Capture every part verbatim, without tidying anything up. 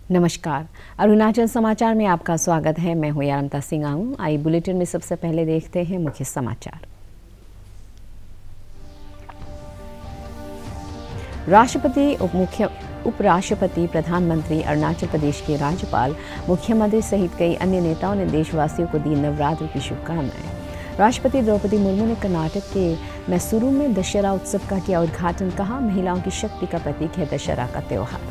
नमस्कार, अरुणाचल समाचार में आपका स्वागत है। मैं हूं यारमता सिंह आऊं। आई बुलेटिन में सबसे पहले देखते हैं मुख्य समाचार। राष्ट्रपति, उप मुख्य उपराष्ट्रपति, प्रधानमंत्री, अरुणाचल प्रदेश के राज्यपाल, मुख्यमंत्री सहित कई अन्य नेताओं ने देशवासियों को दी नवरात्र की शुभकामनाएं। राष्ट्रपति द्रौपदी मुर्मू ने कर्नाटक के मैसूरू में दशहरा उत्सव का किया उद्घाटन। कहा, महिलाओं की शक्ति का प्रतीक है दशहरा का त्योहार।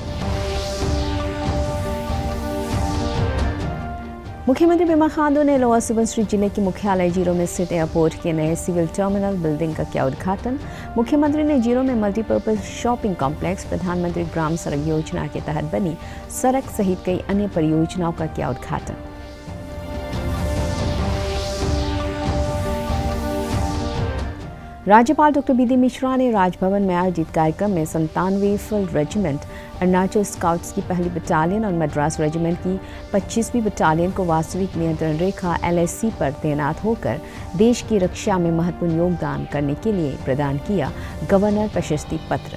मुख्यमंत्री पेमा खांडू ने लोअर सुबनसिरी जिले के मुख्यालय जीरो में स्थित एयरपोर्ट के नए सिविल टर्मिनल बिल्डिंग का किया उद्घाटन। मुख्यमंत्री ने जीरो में मल्टीपर्पज शॉपिंग कॉम्प्लेक्स, प्रधानमंत्री ग्राम सड़क योजना के तहत बनी सड़क सहित कई अन्य परियोजनाओं का किया उद्घाटन। राज्यपाल डॉक्टर बी डी मिश्रा ने राजभवन में आयोजित कार्यक्रम में संतानवे फील्ड रेजिमेंट, अरुणाचल स्काउट्स की पहली बटालियन और मद्रास रेजिमेंट की पच्चीसवीं बटालियन को वास्तविक नियंत्रण रेखा एल एस सी पर तैनात होकर देश की रक्षा में महत्वपूर्ण योगदान करने के लिए प्रदान किया गवर्नर प्रशस्ति पत्र।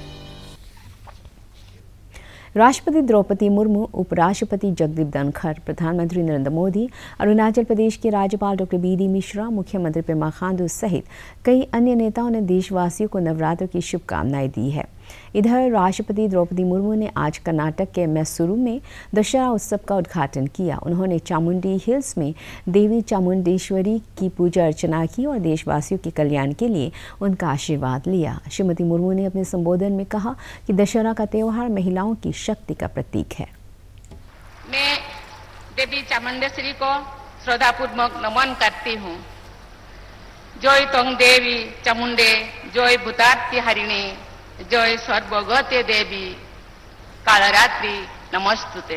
राष्ट्रपति द्रौपदी मुर्मू, उपराष्ट्रपति जगदीप धनखड़, प्रधानमंत्री नरेंद्र मोदी, अरुणाचल प्रदेश के राज्यपाल डॉक्टर बी डी मिश्रा, मुख्यमंत्री पेमा खांडू सहित कई अन्य नेताओं ने देशवासियों को नवरात्र की शुभकामनाएं दी है। इधर राष्ट्रपति द्रौपदी मुर्मू ने आज कर्नाटक के मैसूरू में दशहरा उत्सव का उद्घाटन किया। उन्होंने चामुंडी हिल्स में देवी चामुंडेश्वरी की पूजा अर्चना की और देशवासियों के कल्याण के लिए उनका आशीर्वाद लिया। श्रीमती मुर्मू ने अपने संबोधन में कहा कि दशहरा का त्योहार महिलाओं की शक्ति का प्रतीक है। मैं देवी चामुंडेश्वरी को श्रद्धापूर्वक नमन करती हूँ। जय तोंग देवी चामुंडे, जय भूताती हरिणी, जय सर्वगते देवी कालरात्रि नमस्तुते।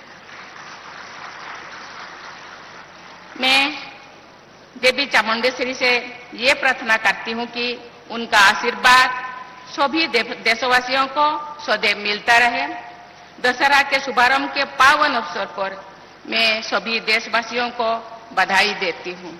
मैं देवी चामुंडेश्वरी से ये प्रार्थना करती हूँ कि उनका आशीर्वाद सभी देशवासियों को सदैव मिलता रहे। दशहरा के शुभारंभ के पावन अवसर पर मैं सभी देशवासियों को बधाई देती हूँ।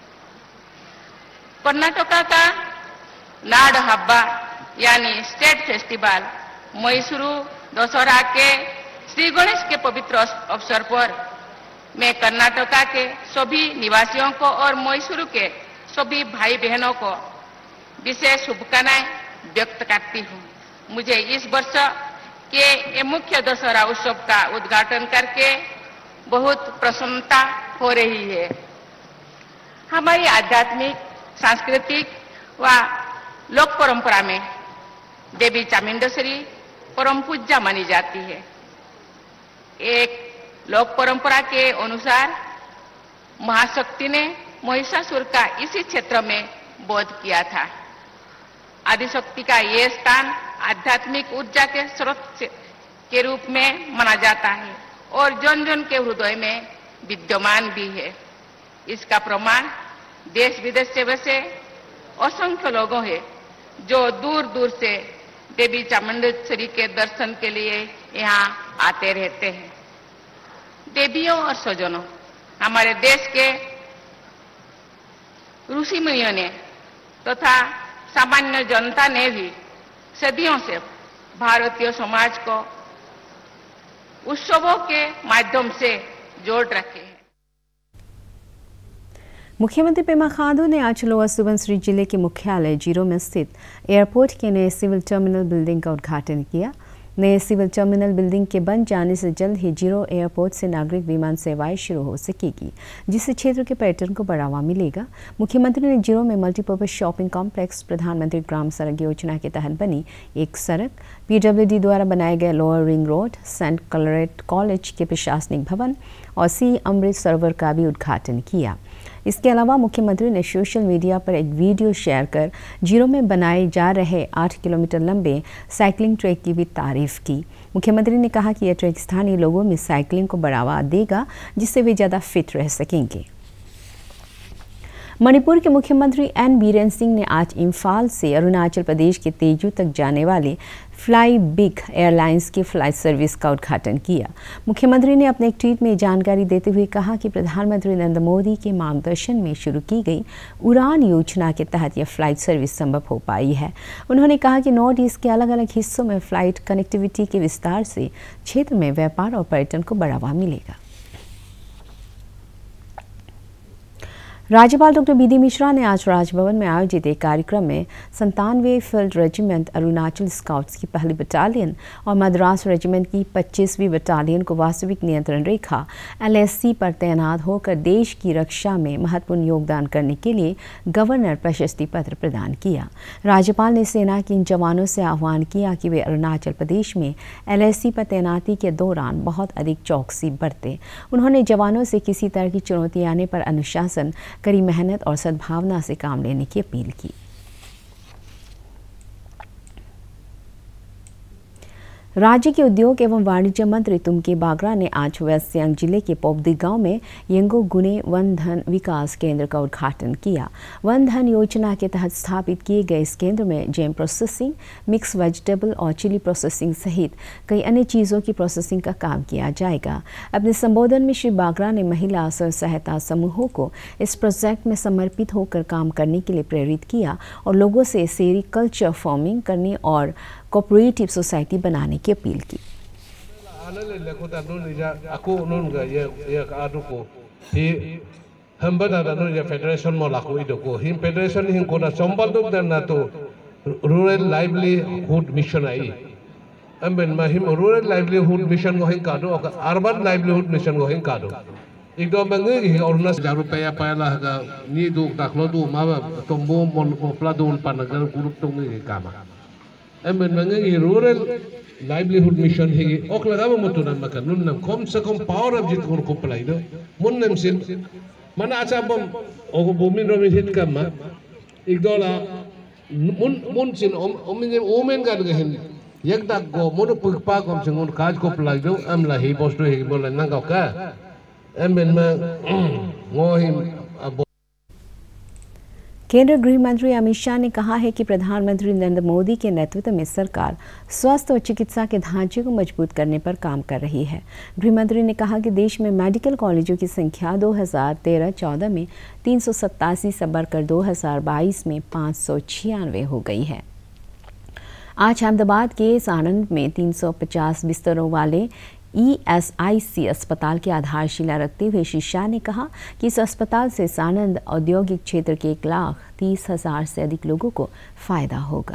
कर्नाटक का नाड हब्बा यानी स्टेट फेस्टिवल मैसूरू दशहरा के श्री गणेश के पवित्र अवसर पर मैं कर्नाटक के सभी निवासियों को और मैसूरू के सभी भाई बहनों को विशेष शुभकामनाएं व्यक्त करती हूँ। मुझे इस वर्ष के ये मुख्य दशहरा उत्सव का उद्घाटन करके बहुत प्रसन्नता हो रही है। हमारी आध्यात्मिक, सांस्कृतिक व लोक परंपरा में देवी चामुंडेश्वरी परम पूज्य मानी जाती है। एक लोक परंपरा के अनुसार महाशक्ति ने महिषासुर का इसी क्षेत्र में वध किया था। आदिशक्ति का यह स्थान आध्यात्मिक ऊर्जा के स्रोत के रूप में माना जाता है और जन जन के हृदय में विद्यमान भी है। इसका प्रमाण देश विदेश से वैसे असंख्य लोगों हैं जो दूर दूर से देवी चामुंडेश्वरी के दर्शन के लिए यहाँ आते रहते हैं। देवियों और स्वजनों, हमारे देश के ऋषि मुनियों ने तथा तो सामान्य जनता ने भी सदियों से भारतीय समाज को उत्सवों के माध्यम से जोड़ रखे हैं। मुख्यमंत्री पेमा खांडू ने आज लोअर सुबनसिरी जिले के मुख्यालय जीरो में स्थित एयरपोर्ट के नए सिविल टर्मिनल बिल्डिंग का उद्घाटन किया। नए सिविल टर्मिनल बिल्डिंग के बन जाने से जल्द ही जीरो एयरपोर्ट से नागरिक विमान सेवाएं शुरू हो सकेगी, जिससे क्षेत्र के पर्यटन को बढ़ावा मिलेगा। मुख्यमंत्री ने जीरो में मल्टीपर्पज शॉपिंग कॉम्प्लेक्स, प्रधानमंत्री ग्राम सड़क योजना के तहत बनी एक सड़क, पी डब्ल्यू डी द्वारा बनाए गए lower ring road, saint Claret college के प्रशासनिक भवन और सी अमृत सरोवर का भी उद्घाटन किया। इसके अलावा मुख्यमंत्री ने सोशल मीडिया पर एक वीडियो शेयर कर जीरो में बनाए जा रहे आठ किलोमीटर लंबे साइकिलिंग ट्रैक की भी तारीफ की। मुख्यमंत्री ने कहा कि यह ट्रैक स्थानीय लोगों में साइकिलिंग को बढ़ावा देगा, जिससे वे ज़्यादा फिट रह सकेंगे। मणिपुर के मुख्यमंत्री एन बीरेन सिंह ने आज इम्फाल से अरुणाचल प्रदेश के तेजू तक जाने वाले फ्लाई बिग एयरलाइंस की फ्लाइट सर्विस का उद्घाटन किया। मुख्यमंत्री ने अपने एक ट्वीट में जानकारी देते हुए कहा कि प्रधानमंत्री नरेंद्र मोदी के मार्गदर्शन में शुरू की गई उड़ान योजना के तहत यह फ्लाइट सर्विस संभव हो पाई है। उन्होंने कहा कि नॉर्थ ईस्ट के अलग अलग हिस्सों में फ्लाइट कनेक्टिविटी के विस्तार से क्षेत्र में व्यापार और पर्यटन को बढ़ावा मिलेगा। राज्यपाल डॉक्टर बी डी मिश्रा ने आज राजभवन में आयोजित एक कार्यक्रम में संतानवे फील्ड रेजिमेंट अरुणाचल स्काउट्स की पहली बटालियन और मद्रास रेजिमेंट की पच्चीसवीं बटालियन को वास्तविक नियंत्रण रेखा एल एस सी पर तैनात होकर देश की रक्षा में महत्वपूर्ण योगदान करने के लिए गवर्नर प्रशस्ति पत्र प्रदान किया। राज्यपाल ने सेना के इन जवानों से आह्वान किया कि वे अरुणाचल प्रदेश में एल एस सी पर तैनाती के दौरान बहुत अधिक चौकसी बरतें। उन्होंने जवानों से किसी तरह की चुनौती आने पर अनुशासन, कड़ी मेहनत और सद्भावना से काम लेने की अपील की। राज्य के उद्योग एवं वाणिज्य मंत्री तुमके बागरा ने आज वेस्ट सियांग जिले के पोबदी गांव में येंगो गुने वन धन विकास केंद्र का उद्घाटन किया। वन धन योजना के तहत स्थापित किए गए इस केंद्र में जेम प्रोसेसिंग, मिक्स वेजिटेबल और चिली प्रोसेसिंग सहित कई अन्य चीज़ों की प्रोसेसिंग का काम किया जाएगा। अपने संबोधन में श्री बागरा ने महिला स्व सहायता समूहों को इस प्रोजेक्ट में समर्पित होकर काम करने के लिए प्रेरित किया और लोगों से सेरीकल्चर फार्मिंग करने और कोऑपरेटिव सोसाइटी बनाने की अपील की। रूरल लाइवलीहुड मिशन आई अम्बेन महिम रूरल लाइवलीहुड मिशन को हिंग कादो और अर्बन लाइवलीहुड मिशन को हिंग कादो एक दो बंगे की अरुणाचल जारू पैया पैला हगा नी दो ताकलो दो मावा तोंबो मोल मोपला दो पानगर ग्रुप तोंगे के कामा एमन मंगे की रूरल लाइवलीहुड मिशन है ओक लगाव मतुना मकन नुनम कम से कम पावर ऑफ जित को पलाई दो मुन्नम सिन मन आचा बम ओ भूमि रोमित हित कामा एक दो ला मुन मुन सिन ओमिन ओमेन का गहन एक दाग गो मोनो पुकपा कम से कम काज को पलाई दो अमला ही पोस्टो है बोला नंगा का एमन में मोहिम केंद्रीय गृह मंत्री अमित शाह ने कहा है कि प्रधानमंत्री नरेंद्र मोदी के नेतृत्व में सरकार स्वास्थ्य और चिकित्सा के ढांचे को मजबूत करने पर काम कर रही है। गृह मंत्री ने कहा कि देश में मेडिकल कॉलेजों की संख्या दो हज़ार तेरह चौदह में तीन सौ सत्तासी से बढ़कर दो हज़ार बाईस में पाँच सौ छियानवे हो गई है। आज अहमदाबाद के सानंद में तीन सौ पचास बिस्तरों वाले ई एस आई सी अस्पताल की आधारशिला रखते हुए श्री शाह ने कहा कि इस अस्पताल से सानंद औद्योगिक क्षेत्र के एक लाख तीस हजार से अधिक लोगों को फायदा होगा।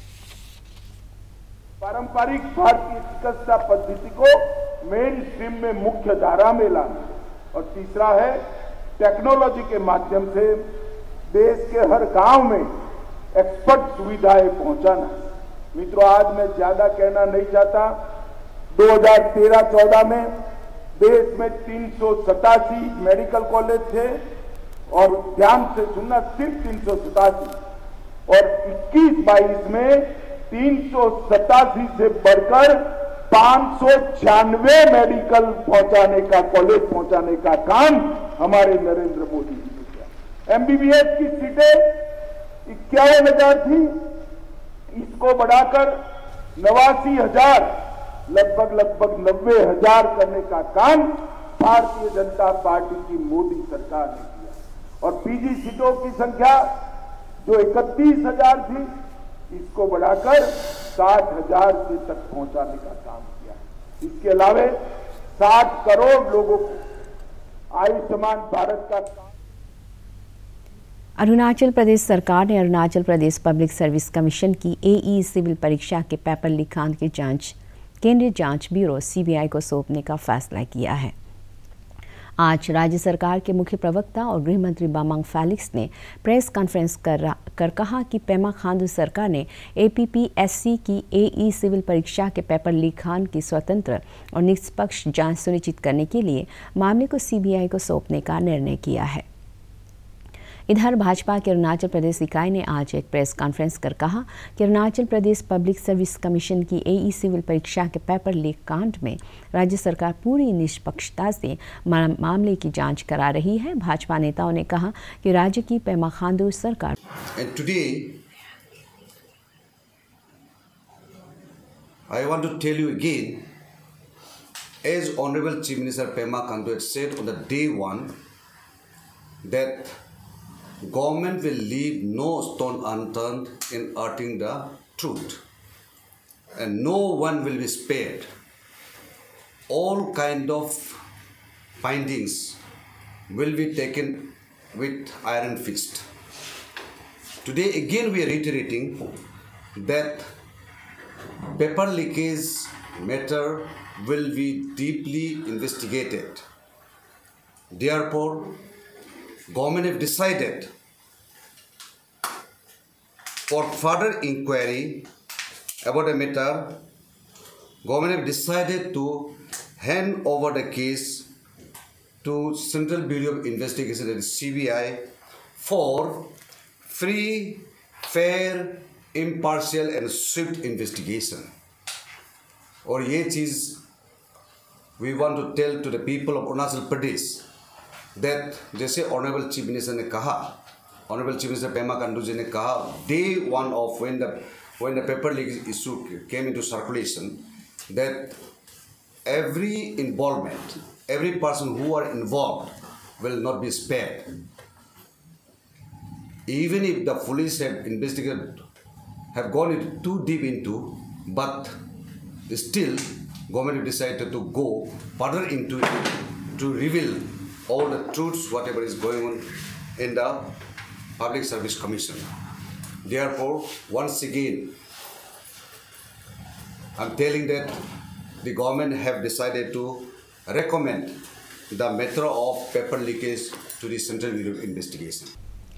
पारंपरिक भारतीय चिकित्सा पद्धति को मेन स्ट्रीम में मुख्य धारा में लाना और तीसरा है टेक्नोलॉजी के माध्यम से देश के हर गांव में एक्सपर्ट सुविधाएं पहुंचाना। मित्रों, आज मैं ज्यादा कहना नहीं चाहता। दो हज़ार तेरह चौदह में देश में तीन सौ सतासी मेडिकल कॉलेज थे और ध्यान से सुनना, सिर्फ तीन सौ सतासी और इक्कीस बाईस में तीन सौ सतासी से बढ़कर पाँच सौ छियानवे मेडिकल पहुंचाने का कॉलेज पहुंचाने का काम हमारे नरेंद्र मोदी जी ने किया। एमबीबीएस की सीटें इक्यावन हजार थी, इसको बढ़ाकर नवासी हजार लगभग लगभग नब्बे हजार करने का काम भारतीय जनता पार्टी की मोदी सरकार ने किया। और पीजी सीटों की संख्या जो इकतीस हजार थी, इसको बढ़ाकर साठ हजार से तक पहुंचाने का काम किया। इसके अलावा साठ करोड़ लोगों को आयुष्मान भारत का काम। अरुणाचल प्रदेश सरकार ने Arunachal Pradesh public service commission की एई सिविल परीक्षा के पेपर लीकांत की जांच केंद्रीय जांच ब्यूरो सी बी आई को सौंपने का फैसला किया है। आज राज्य सरकार के मुख्य प्रवक्ता और गृह मंत्री बामांग फेलिक्स ने प्रेस कॉन्फ्रेंस कर, कर कहा कि पेमा खांडू सरकार ने A P P S C की एई सिविल परीक्षा के पेपर लीकांत की स्वतंत्र और निष्पक्ष जांच सुनिश्चित करने के लिए मामले को सी बी आई को सौंपने का निर्णय किया है। इधर भाजपा के अरुणाचल प्रदेश इकाई ने आज एक प्रेस कॉन्फ्रेंस कर कहा कि Arunachal Pradesh public service commission की एई सिविल परीक्षा के पेपर लीक कांड में राज्य सरकार पूरी निष्पक्षता से मामले की जांच करा रही है। भाजपा नेताओं ने कहा कि राज्य की पेमा खांडू सरकार And today, I want to tell you again, as Honorable Chief Minister Pema Khandu had said on the day one, that government will leave no stone unturned in uttering the truth, and no one will be spared. All kind of findings will be taken with iron fist. Today again we are reiterating that paper leakage matter will be deeply investigated. Therefore, government have decided for further inquiry about the matter. Government have decided to hand over the case to Central Bureau of Investigation, that is C B I, for free, fair, impartial and swift investigation. और ये चीज़ we want to tell to the people of Arunachal Pradesh that जैसे Honorable Chief Minister ने कहा, Honorable Chief Minister Pema Khandu जी ने कहा, day one of when the when the paper leak issue came into circulation, that every involvement, every person who are involved will not be spared. Even if the police have investigated, have gone into too deep into, but still government have decided to go further into it to reveal all the truths, whatever is going on in the Public Service Commission. Therefore, once again, I'm telling that the government have decided to recommend the matter of paper leakage to the Central Bureau of Investigation.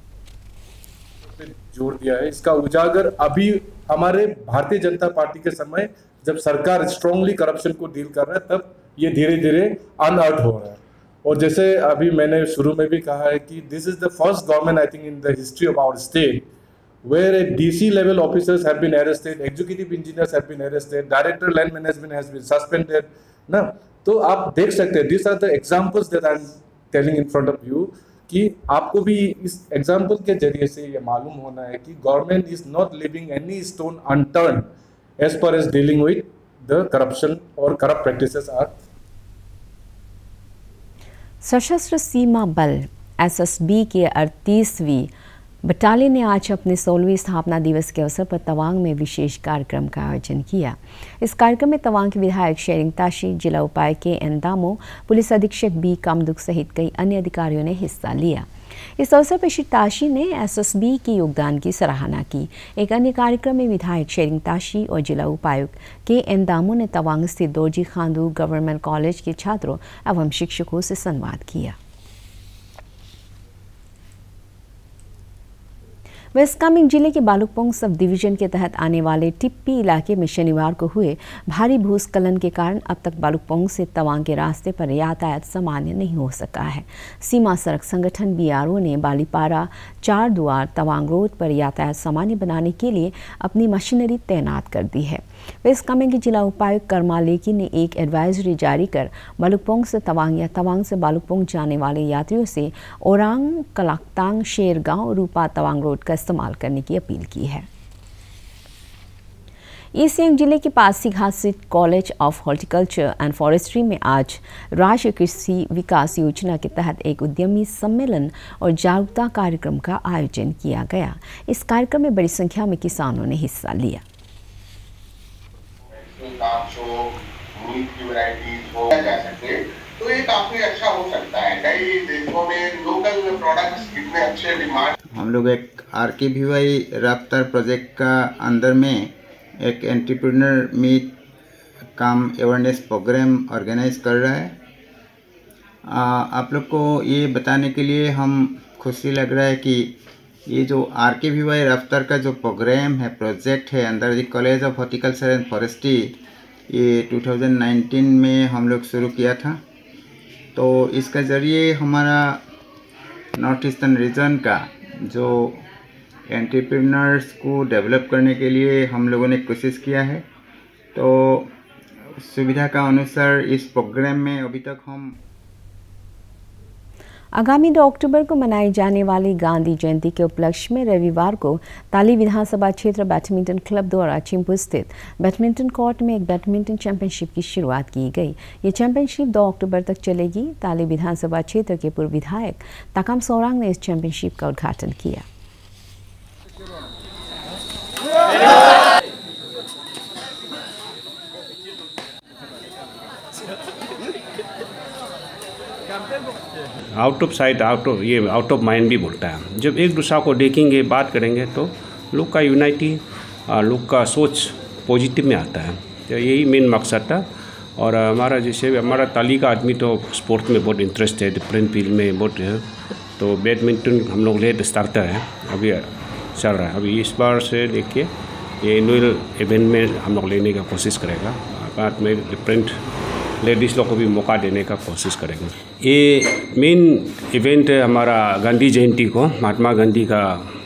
जोर दिया है, इसका उजागर अभी हमारे Bharatiya Janata party के समय जब सरकार स्ट्रांगली करप्शन को डील कर रहा है, तब ये धीरे धीरे अनअर्थ हो रहा है। और जैसे अभी मैंने शुरू में भी कहा है कि this is the first government I think in the history of our state where a D C level officers have been arrested, executive engineers have been arrested, director land management has been suspended. ना तो आप देख सकते हैं, these are the examples that I am telling in front of you, कि आपको भी इस एग्जाम्पल के जरिए से ये मालूम होना है कि government is not living any stone unturned as per as dealing with the corruption और corrupt practices are. Sashastra Seema बल एस एस बी के अड़तीसवीं बटालियन ने आज अपने सोलहवीं स्थापना दिवस के अवसर पर तवांग में विशेष कार्यक्रम का आयोजन किया। इस कार्यक्रम में तवांग के विधायक शेरिंग ताशी, जिला उपायुक्त के एन दामो, पुलिस अधीक्षक बी कामदुक सहित कई अन्य अधिकारियों ने हिस्सा लिया। इस अवसर पर श्री ताशी ने एस एस बी के योगदान की सराहना की। एक अन्य कार्यक्रम में विधायक शेरिंग ताशी और जिला उपायुक्त के एन दामो ने तवांग स्थित दोरजी खांडू गवर्नमेंट कॉलेज के छात्रों एवं शिक्षकों से संवाद किया। वेस्ट कामेंग जिले के बालुकपोंग सब डिवीजन के तहत आने वाले टिप्पी इलाके में शनिवार को हुए भारी भूस्खलन के कारण अब तक बालुकपोंग से तवांग के रास्ते पर यातायात सामान्य नहीं हो सका है। सीमा सड़क संगठन बी आर ओ ने बालीपारा चार दुआर तवांग रोड पर यातायात सामान्य बनाने के लिए अपनी मशीनरी तैनात कर दी है। वेस्ट कामेंग के जिला उपायुक्त कर्मा लेकी ने एक एडवाइजरी जारी कर बालुकपोंग से तवांग या तवांग से बालुकपोंग जाने वाले यात्रियों से ओरांग कलाकतांग शेरगांव रूपा तवांग रोड का इस्तेमाल करने की अपील की है। ईस्ट सियांग जिले के पासीघाट स्थित college of horticulture and forestry में आज राष्ट्रीय कृषि विकास योजना के तहत एक उद्यमी सम्मेलन और जागरूकता कार्यक्रम का आयोजन किया गया। इस कार्यक्रम में बड़ी संख्या में किसानों ने हिस्सा लिया। तो ये काफी अच्छा हो सकता है। कई देशों में लोकल प्रोडक्ट्स कितने अच्छे डिमांड। हम लोग एक आर के वी वाई रफ्तार प्रोजेक्ट का अंदर में एक entrepreneur meet cum awareness programme organise कर रहा है। आ, आप लोग को ये बताने के लिए हम खुशी लग रहा है कि ये जो आर के वी वाई रफ्तार का जो प्रोग्राम है, प्रोजेक्ट है अंदर the college of horticulture and forestry, ये टू थाउजेंड नाइनटीन में हम लोग शुरू किया था। तो इसका ज़रिए हमारा नॉर्थ ईस्टर्न रीजन का जो एंटरप्रेन्योर्स को डेवलप करने के लिए हम लोगों ने कोशिश किया है। तो सुविधा का अनुसार इस प्रोग्राम में अभी तक हम आगामी दो अक्टूबर को मनाई जाने वाली गांधी जयंती के उपलक्ष्य में रविवार को ताली विधानसभा क्षेत्र बैडमिंटन क्लब द्वारा चिंपू स्थित बैडमिंटन कोर्ट में एक बैडमिंटन चैंपियनशिप की शुरुआत की गई। ये चैंपियनशिप दो अक्टूबर तक चलेगी। ताली विधानसभा क्षेत्र के पूर्व विधायक ताकाम सोरांग ने इस चैंपियनशिप का उद्घाटन किया। Out of sight out of ये आउट ऑफ माइंड भी बोलता है। जब एक दूसरा को देखेंगे, बात करेंगे तो लोग का यूनाइटी, लोग का सोच पॉजिटिव में आता है। तो यही मेन मकसद था। और हमारा जैसे हमारा ताली का आदमी तो स्पोर्ट में बहुत इंटरेस्ट है, डिफरेंट फील्ड में बहुत है। तो बैडमिंटन हम लोग ले स्टार्टर है, अभी चल रहा है। अभी इस बार से लेके ये एनुअल इवेंट में हम लोग लेने का कोशिश करेगा। बाद में डिफरेंट लेडीज़ लोग को भी मौका देने का कोशिश करेंगे। ये मेन इवेंट है हमारा गांधी जयंती को, महात्मा गांधी का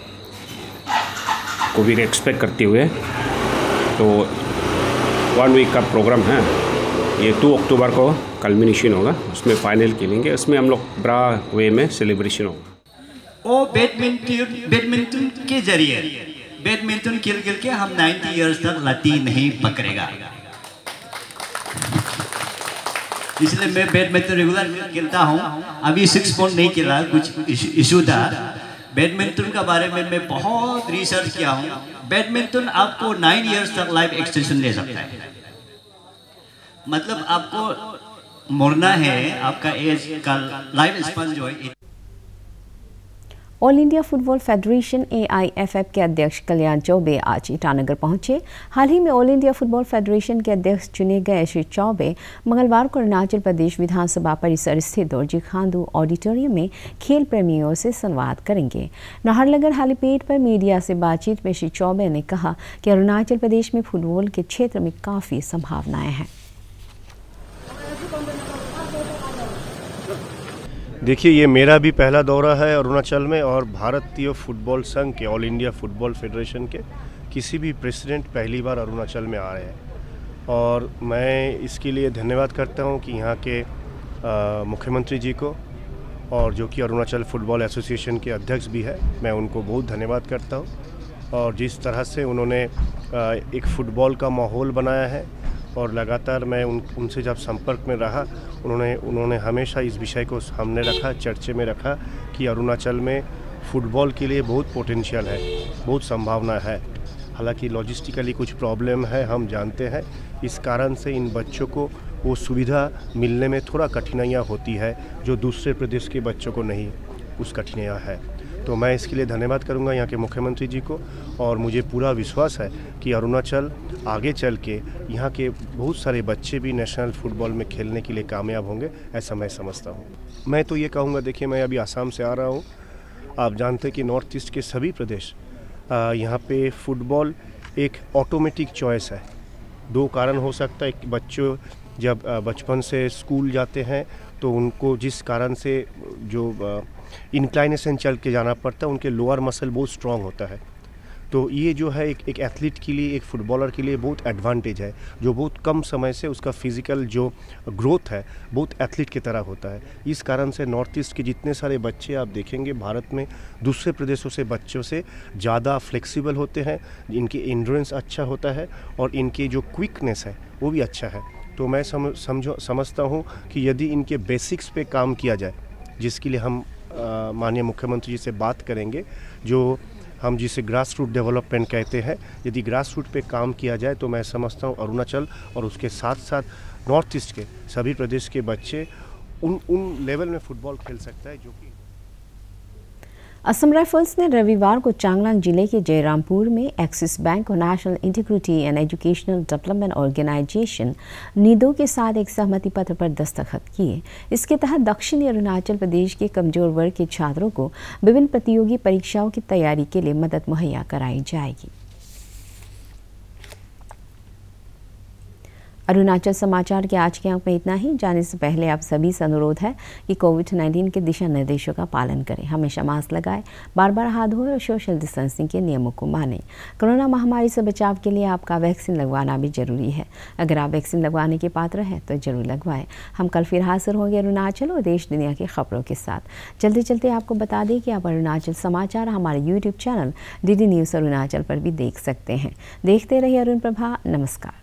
को भी एक्सपेक्ट करते हुए। तो वन वीक का प्रोग्राम है। ये दो अक्टूबर को कल्मिनेशन होगा, उसमें फाइनल खेलेंगे। उसमें हम लोग बड़ा वे में सेलिब्रेशन होगा। वो बैडमिंटन बैडमिंटन के जरिए बैडमिंटन खेल खेल के हम नाइन्टी ईयर्स तक लती नहीं पकड़ेगा। इसलिए मैं बैडमिंटन रेगुलर खेलता हूँ। अभी सिक्स पॉइंट नहीं खेला, कुछ इशू था। बैडमिंटन के बारे में मैं बहुत रिसर्च किया हूँ। बैडमिंटन आपको नाइन इयर्स तक लाइफ एक्सटेंशन दे सकता है। मतलब आपको मरना है, आपका एज का लाइफ स्पैन जो है। All India Football Federation A I F F के अध्यक्ष कल्याण चौबे आज ईटानगर पहुंचे। हाल ही में ऑल इंडिया फुटबॉल फेडरेशन के अध्यक्ष चुने गए श्री चौबे मंगलवार को अरुणाचल प्रदेश विधानसभा परिसर स्थित दोरजी खांडू ऑडिटोरियम में खेल प्रेमियों से संवाद करेंगे। नाहरलगुन हेलीपैड पर मीडिया से बातचीत में श्री चौबे ने कहा कि अरुणाचल प्रदेश में फुटबॉल के क्षेत्र में काफ़ी संभावनाएं हैं। देखिए, ये मेरा भी पहला दौरा है अरुणाचल में, और भारतीय फुटबॉल संघ के, ऑल इंडिया फुटबॉल फेडरेशन के किसी भी प्रेसिडेंट पहली बार अरुणाचल में आ रहे हैं। और मैं इसके लिए धन्यवाद करता हूं कि यहाँ के मुख्यमंत्री जी को, और जो कि अरुणाचल फुटबॉल एसोसिएशन के अध्यक्ष भी है, मैं उनको बहुत धन्यवाद करता हूं। और जिस तरह से उन्होंने आ, एक फ़ुटबॉल का माहौल बनाया है, और लगातार मैं उन उनसे जब संपर्क में रहा, उन्होंने उन्होंने हमेशा इस विषय को सामने रखा, चर्चे में रखा कि अरुणाचल में फ़ुटबॉल के लिए बहुत पोटेंशियल है, बहुत संभावना है। हालांकि लॉजिस्टिकली कुछ प्रॉब्लम है, हम जानते हैं। इस कारण से इन बच्चों को वो सुविधा मिलने में थोड़ा कठिनाइयाँ होती है, जो दूसरे प्रदेश के बच्चों को नहीं उस कठिनाइयाँ है। तो मैं इसके लिए धन्यवाद करूंगा यहाँ के मुख्यमंत्री जी को, और मुझे पूरा विश्वास है कि अरुणाचल आगे चल के यहाँ के बहुत सारे बच्चे भी नेशनल फुटबॉल में खेलने के लिए कामयाब होंगे, ऐसा मैं समझता हूँ। मैं तो ये कहूँगा, देखिए मैं अभी आसाम से आ रहा हूँ। आप जानते हैं कि नॉर्थ ईस्ट के सभी प्रदेश यहाँ पे फुटबॉल एक ऑटोमेटिक चॉइस है। दो कारण हो सकता है कि बच्चों जब बचपन से स्कूल जाते हैं तो उनको जिस कारण से जो इंक्लाइनेशन चल के जाना पड़ता है, उनके लोअर मसल बहुत स्ट्रॉन्ग होता है। तो ये जो है एक एक एथलीट के लिए, एक फुटबॉलर के लिए बहुत एडवांटेज है, जो बहुत कम समय से उसका फिज़िकल जो ग्रोथ है बहुत एथलीट की तरह होता है। इस कारण से नॉर्थ ईस्ट के जितने सारे बच्चे आप देखेंगे भारत में दूसरे प्रदेशों से बच्चों से ज़्यादा फ्लेक्सिबल होते हैं, इनकी एंड्योरेंस अच्छा होता है, और इनकी जो क्विकनेस है वो भी अच्छा है। तो मैं समझ समझो समझता हूँ कि यदि इनके बेसिक्स पे काम किया जाए, जिसके लिए हम माननीय मुख्यमंत्री जी से बात करेंगे, जो हम जिसे ग्रास रूट डेवलपमेंट कहते हैं, यदि ग्रास रूट पे काम किया जाए तो मैं समझता हूँ अरुणाचल और उसके साथ साथ नॉर्थ ईस्ट के सभी प्रदेश के बच्चे उन उन लेवल में फुटबॉल खेल सकता है। जो कि असम राइफल्स ने रविवार को चांगलांग जिले के जयरामपुर में एक्सिस बैंक और national integrity and educational development organisation NIEDO के साथ एक सहमति पत्र पर दस्तखत किए। इसके तहत दक्षिणी अरुणाचल प्रदेश के कमजोर वर्ग के छात्रों को विभिन्न प्रतियोगी परीक्षाओं की तैयारी के लिए मदद मुहैया कराई जाएगी। अरुणाचल समाचार के आज के अंक में इतना ही। जाने से पहले आप सभी से अनुरोध है कि कोविड नाइन्टीन के दिशा निर्देशों का पालन करें, हमेशा मास्क लगाएं, बार बार हाथ धोएं और सोशल डिस्टेंसिंग के नियमों को मानें। कोरोना महामारी से बचाव के लिए आपका वैक्सीन लगवाना भी जरूरी है। अगर आप वैक्सीन लगवाने के पात्र हैं तो जरूर लगवाएं। हम कल फिर हाजिर होंगे अरुणाचल और देश दुनिया की खबरों के साथ। चलते चलते आपको बता दें कि आप अरुणाचल समाचार हमारे YouTube channel D D news Arunachal पर भी देख सकते हैं। देखते रहिए अरुण प्रभा। नमस्कार।